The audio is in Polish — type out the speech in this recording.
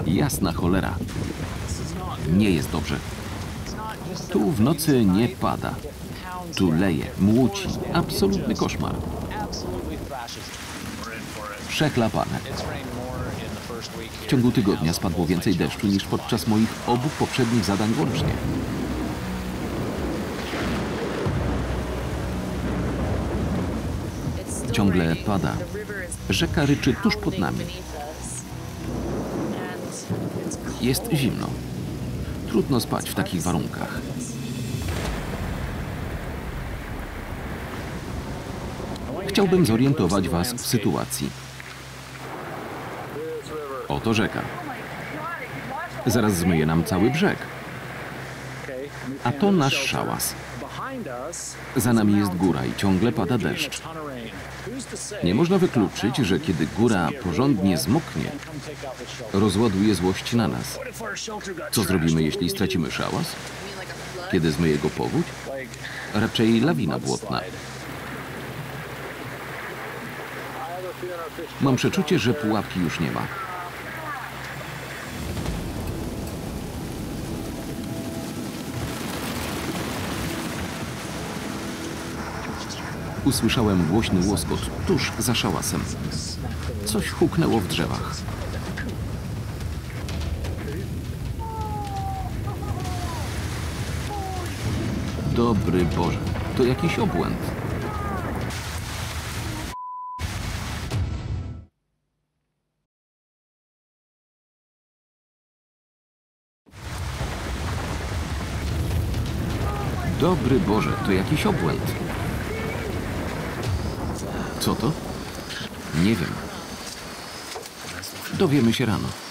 Jasna cholera. Nie jest dobrze. Tu w nocy nie pada. Tu leje, młóci. Absolutny koszmar. Przeklapane. W ciągu tygodnia spadło więcej deszczu niż podczas moich obu poprzednich zadań łącznie. Ciągle pada. Rzeka ryczy tuż pod nami. Jest zimno. Trudno spać w takich warunkach. Chciałbym zorientować Was w sytuacji. Oto rzeka. Zaraz zmyje nam cały brzeg. A to nasz szałas. Za nami jest góra i ciągle pada deszcz. Nie można wykluczyć, że kiedy góra porządnie zmoknie, rozładuje złość na nas. Co zrobimy, jeśli stracimy szałas? Kiedy zmyje go powódź? Raczej lawina błotna. Mam przeczucie, że pułapki już nie ma. Usłyszałem głośny łoskot tuż za szałasem. Coś huknęło w drzewach. Dobry Boże, to jakiś obłęd. Dobry Boże, to jakiś obłęd. Co to? Nie wiem. Dowiemy się rano.